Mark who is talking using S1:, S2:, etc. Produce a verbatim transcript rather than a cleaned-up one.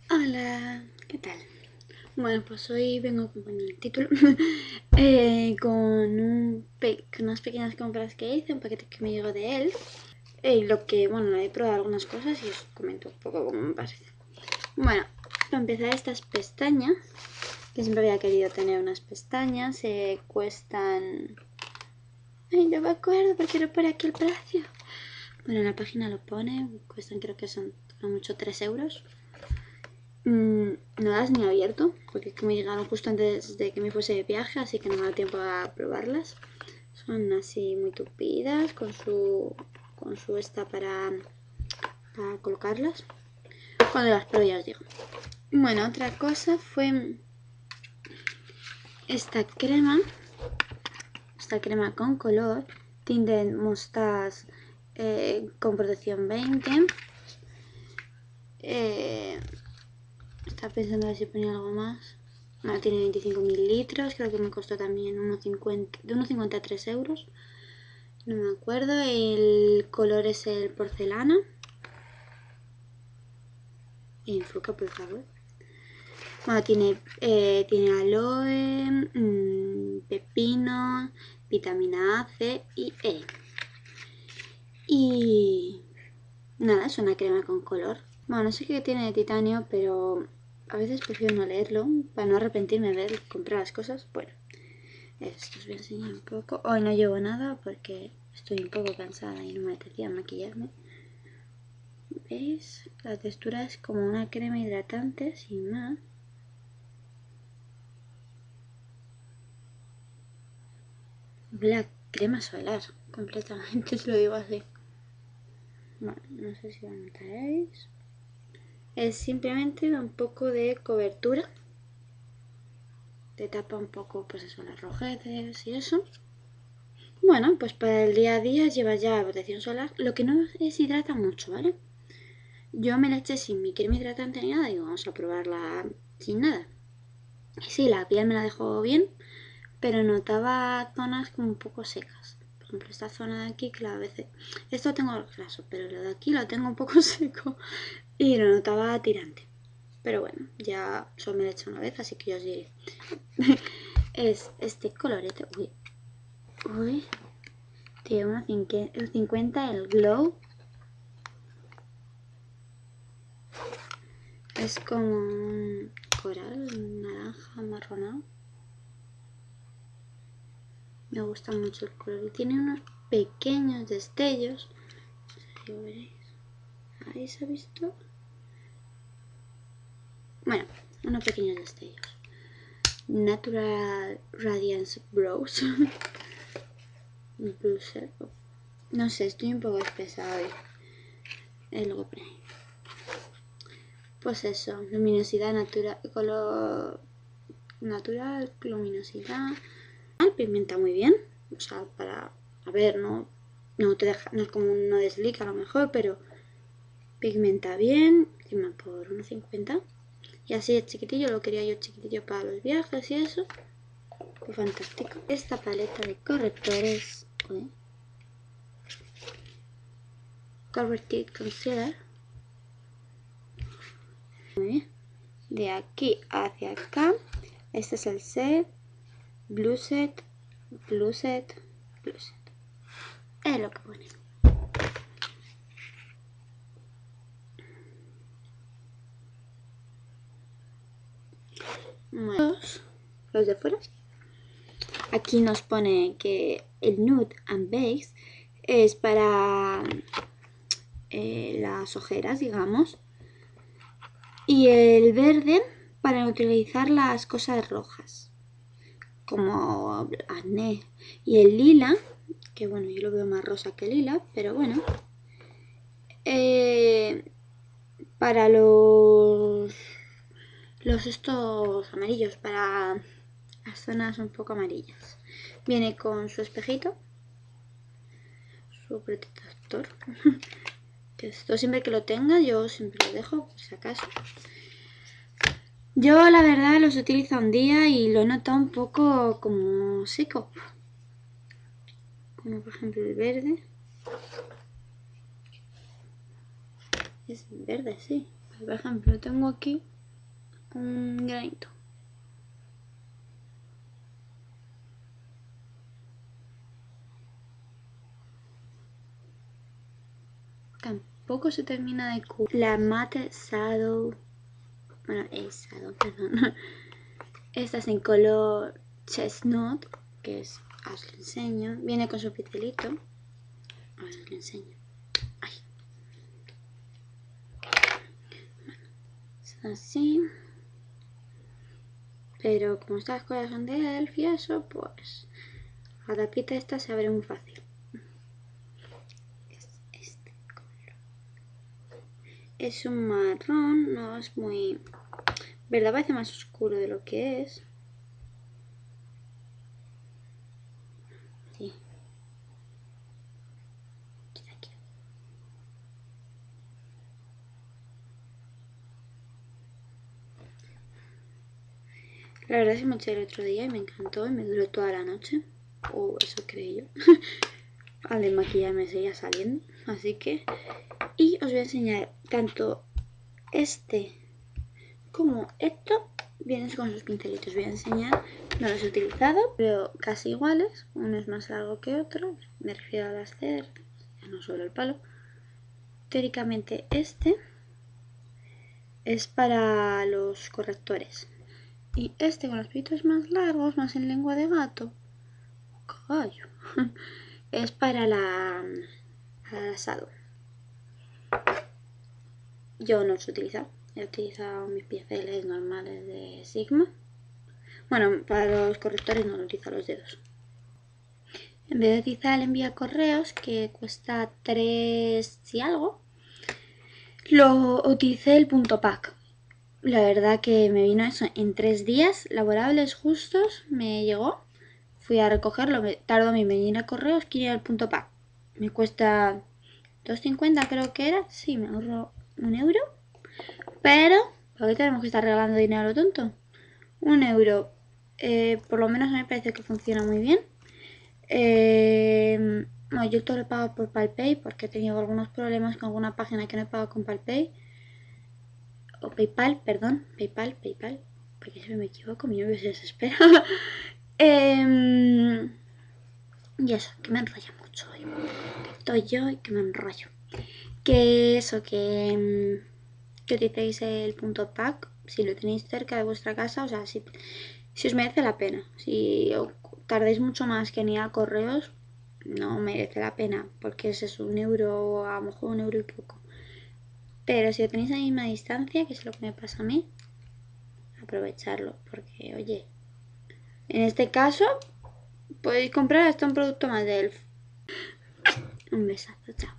S1: Hola, ¿qué tal? Bueno, pues hoy vengo con el título eh, con, un pe- con unas pequeñas compras que hice, un paquete que me llegó de él. Y lo que, bueno, he probado algunas cosas y os comento un poco cómo me parece. Bueno, para empezar, estas pestañas, que siempre había querido tener unas pestañas, eh, cuestan... Ay, no me acuerdo porque no pone aquí el precio. Bueno, en la página lo pone, cuestan creo que son a mucho tres euros. Mm, no las ni abierto, porque es que me llegaron justo antes de que me fuese de viaje, así que no me da tiempo a probarlas. Son así muy tupidas, con su con su esta para, para colocarlas. Cuando las pruebe ya os digo. Bueno, otra cosa fue esta crema, esta crema con color, Tinted Moustache eh, con protección veinte. Eh, estaba pensando a ver si ponía algo más. No, tiene veinticinco mililitros, creo que me costó también uno cincuenta, de uno cincuenta a tres euros. No me acuerdo, el color es el porcelana. Enfoca, por favor. Bueno, tiene, eh, tiene aloe, mmm, pepino, vitamina A, C y E. Y nada, es una crema con color. Bueno, no sé qué tiene de titanio, pero a veces prefiero no leerlo para no arrepentirme de ver, comprar las cosas. Bueno, esto os voy a enseñar un poco. Hoy no llevo nada porque estoy un poco cansada y no me apetecía maquillarme. ¿Veis? La textura es como una crema hidratante sin más. La crema solar, completamente, os lo digo así. Bueno, no sé si lo notaréis. Es simplemente un poco de cobertura. Te tapa un poco, pues eso, las rojeces y eso. Bueno, pues para el día a día lleva ya protección solar. Lo que no es hidrata mucho, ¿vale? Yo me la eché sin mi crema hidratante ni nada. Digo, vamos a probarla sin nada. Y sí, la piel me la dejó bien, pero notaba zonas como un poco secas. Por ejemplo, esta zona de aquí, que a veces... Esto tengo graso, pero lo de aquí lo tengo un poco seco y lo notaba tirante. Pero bueno, ya solo me lo he hecho una vez, así que yo os diré. Es este colorete. Uy, uy. Tiene uno cincuenta el glow. Es como un coral, un naranja marronado. Me gusta mucho el color y tiene unos pequeños destellos. No sé si lo veréis. Ahí se ha visto. Bueno, unos pequeños destellos. Natural Radiance Brows. Blusher. No sé, estoy un poco espesada hoy. Es lo que pone. Pues eso, luminosidad natural, color natural, luminosidad. Pigmenta muy bien. O sea, para, a ver, no, no te deja, no es como un no deslica a lo mejor, pero pigmenta bien. Encima por uno cincuenta. Y así es chiquitillo, lo quería yo chiquitillo para los viajes y eso. Pues fantástico. Esta paleta de correctores, ¿eh? Corrected Concealer. Muy bien. De aquí hacia acá. Este es el set. Blue set. Blue set. Blue set. Es lo que pone. Bueno, los de fuera. Aquí nos pone que el Nude and Base es para eh, las ojeras, digamos. Y el verde para neutralizar las cosas rojas, como acné. Y el lila, que bueno, yo lo veo más rosa que lila, pero bueno. Eh, para los, los estos amarillos, para las zonas un poco amarillas. Viene con su espejito, su protector. Que esto siempre que lo tenga, yo siempre lo dejo, por si acaso. Yo la verdad los utilizo un día y lo he notado un poco como seco. Como por ejemplo el verde. Es verde, sí. Por ejemplo, lo tengo aquí. un granito. Tampoco se termina de cubrir. La Matte Shadow, bueno, es Shadow, perdón. Esta es en color Chestnut, que es, os lo enseño. Viene con su pincelito. Os lo enseño. Ay. Bueno, es así. Pero como estas cosas son de elf y eso, pues la tapita esta se abre muy fácil. Es este color. Es un marrón, no es muy... ¿Verdad? Parece más oscuro de lo que es. Sí. Aquí. La verdad es que me eché el otro día y me encantó y me duró toda la noche. O eso creí yo. Al desmaquillarme seguía saliendo. Así que... Y os voy a enseñar tanto este como esto. Vienen con sus pincelitos. Voy a enseñar. No los he utilizado, pero casi iguales. Uno es más largo que otro. Me refiero a las cerdas. Ya no solo el palo. Teóricamente este es para los correctores. Y este con los pelitos más largos, más en lengua de gato, caballo, es para la, para el asado. Yo no los he utilizado, he utilizado mis pinceles normales de Sigma. Bueno, para los correctores no lo utilizo los dedos. En vez de utilizar el envía correos, que cuesta tres y algo, lo utilicé el punto pack. La verdad que me vino eso en tres días laborables justos, me llegó. Fui a recogerlo, me tardó mi venir a correos, que ir al punto pack. Me cuesta dos cincuenta creo que era. Sí, me ahorro un euro. Pero, ¿por qué tenemos que estar regalando dinero a lo tonto? Un euro. Eh, por lo menos a mí me parece que funciona muy bien. Eh, no, yo todo lo he pagado por PalPay porque he tenido algunos problemas con alguna página que no he pagado con PalPay. O PayPal, perdón. PayPal, PayPal. Porque siempre me equivoco, mi novio se desespera. eh, y eso, que me enrolla mucho hoy. Que estoy yo y que me enrollo. Que eso, que, que utilicéis el punto pack si lo tenéis cerca de vuestra casa. O sea, si, si os merece la pena. Si tardéis mucho más que en ir a correos, no merece la pena. Porque ese es un euro, a lo mejor un euro y poco. Pero si lo tenéis a la misma distancia, que es lo que me pasa a mí, aprovecharlo. Porque, oye, en este caso podéis comprar hasta un producto más de elf. Un besazo, chao.